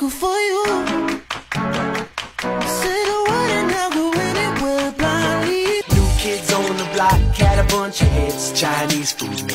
sucker for you. Say the word and I'll go anywhere blindly. New kids on the block, had a bunch of hits. Chinese food,